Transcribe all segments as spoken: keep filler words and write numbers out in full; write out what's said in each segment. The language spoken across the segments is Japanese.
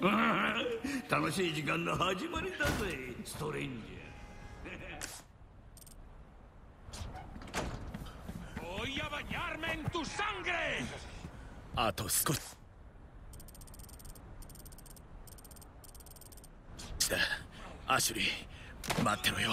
楽しい時間の始まりだぜ、ストレンジャー。Voy a bañarme en tu sangre. あと少しだ。アシュリー、待ってろよ。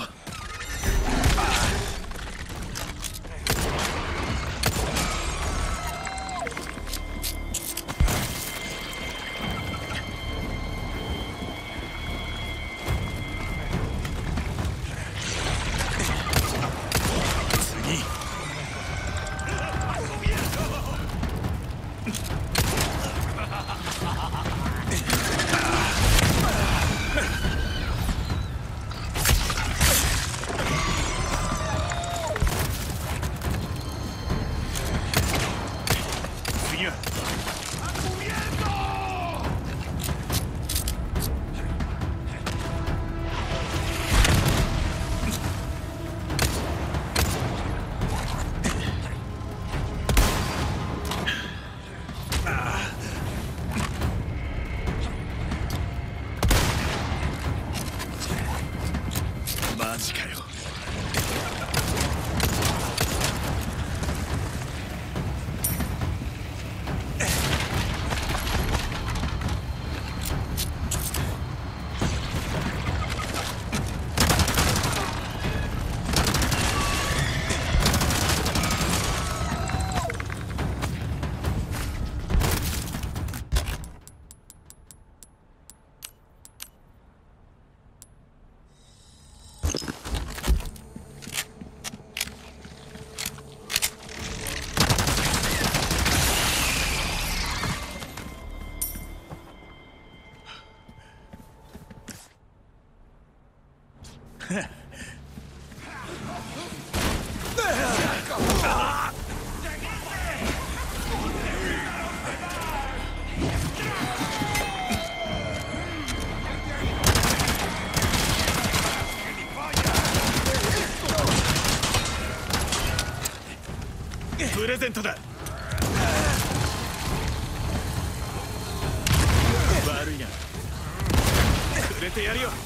マジかよ。プレゼントだ。悪いな、くれてやるよ。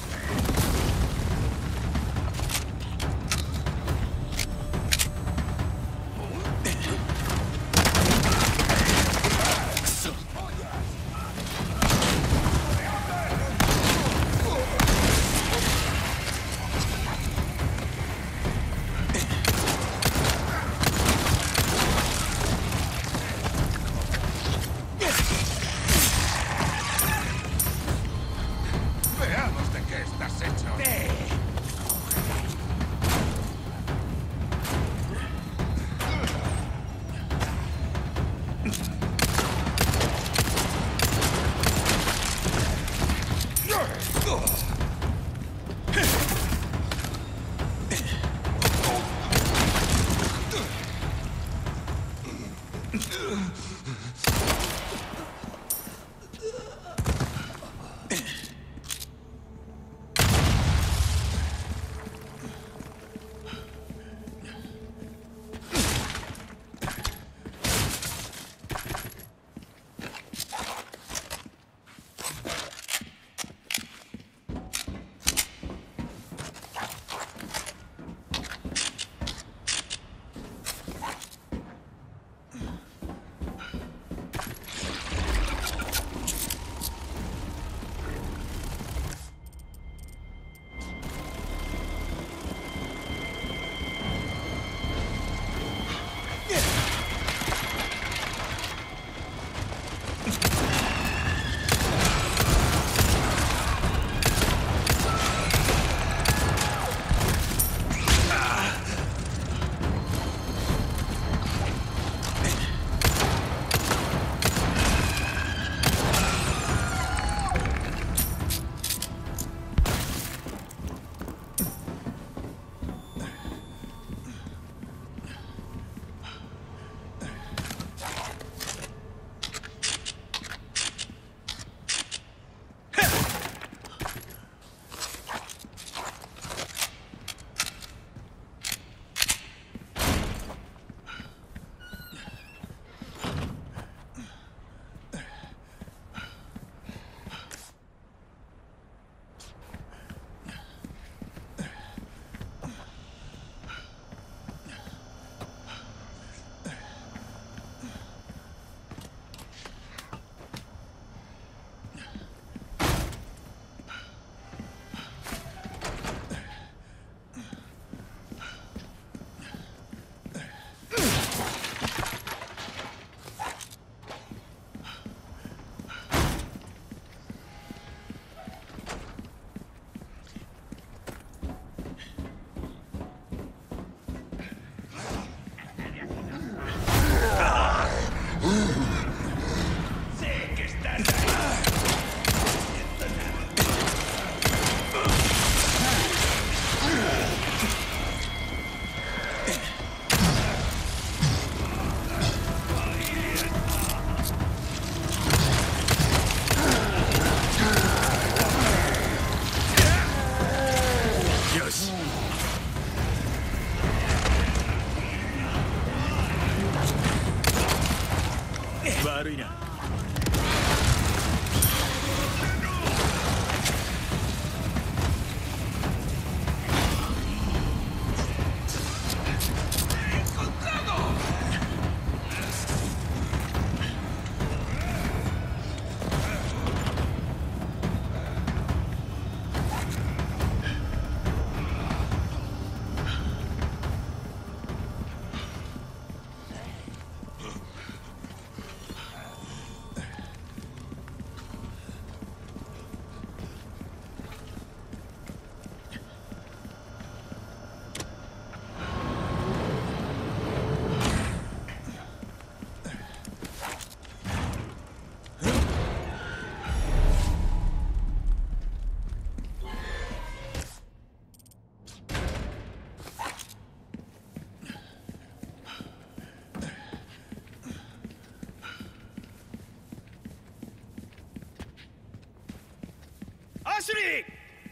シュリー。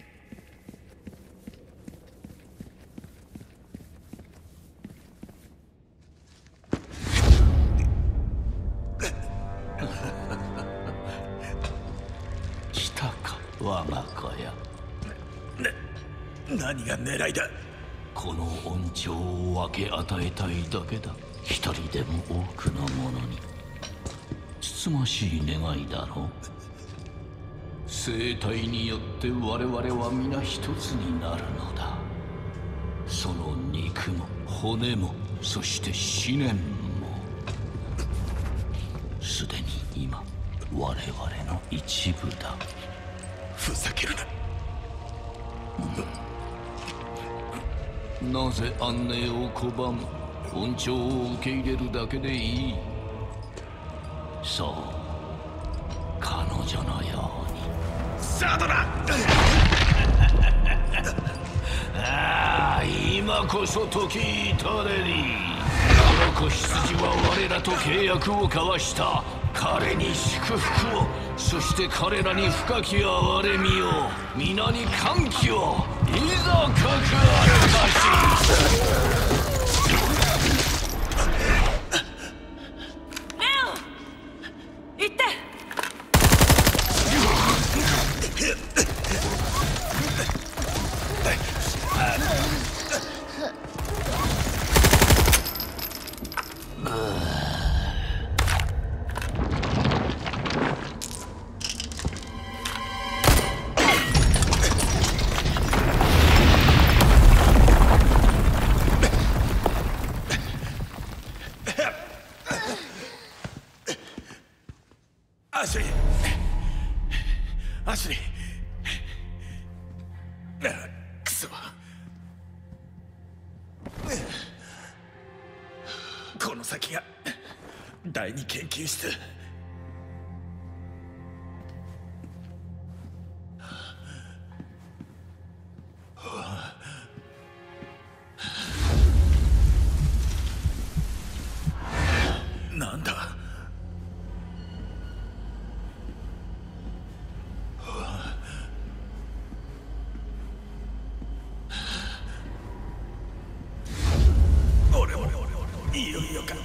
来たか、我が子よ。 な、何が狙いだ。 この恩寵を分け与えたいだけだ。一人でも多くの者に。つつましい願いだろう。生体によって我々は皆一つになるのだ。その肉も骨も、そして思念も、すでに今我々の一部だ。 ふざけるな。 なぜ安寧を拒む。恩寵を受け入れるだけでいい。そう、彼女のように。 サードだ。 ああ、今こそ時至れり。この子羊は我らと契約を交わした。彼に祝福を、そして彼らに深き憐れみを、皆に歓喜を。いざかくあるかし。 アシュリー、アシュリー。あ、クソ。この先が第二研究室。なんだ。いよいよか。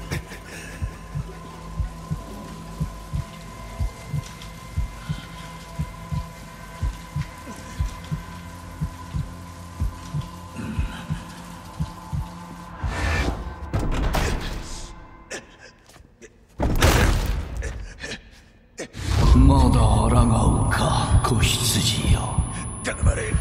まだ抗うか、子羊よ。 頼まれ。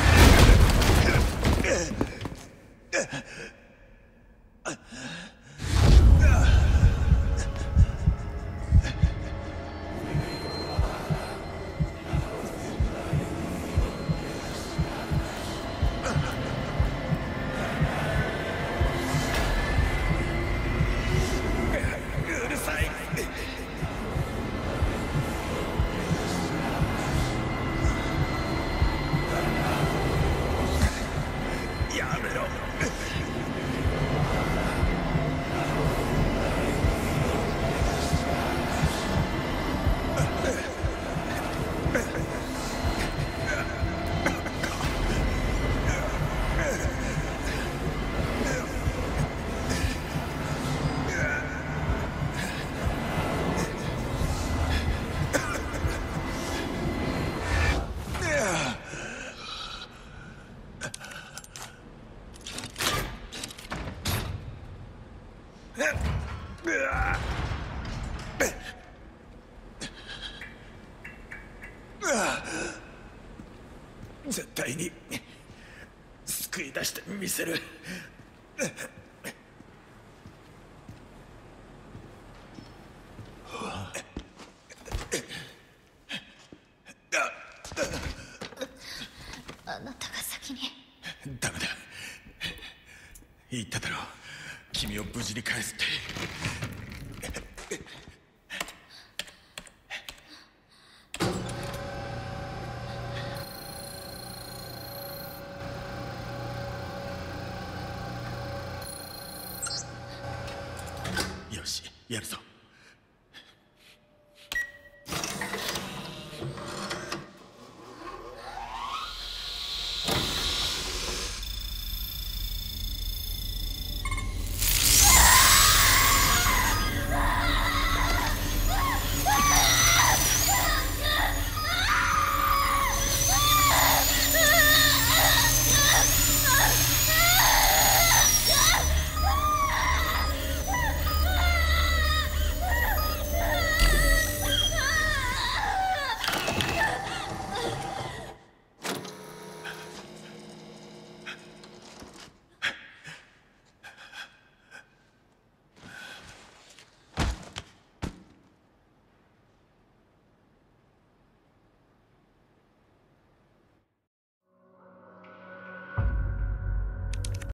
うるさい。やめろ。絶対に救い出してみせる。 あなたが先に。 ダメだ。言っただろう、君を無事に返すって。よし、やるぞ。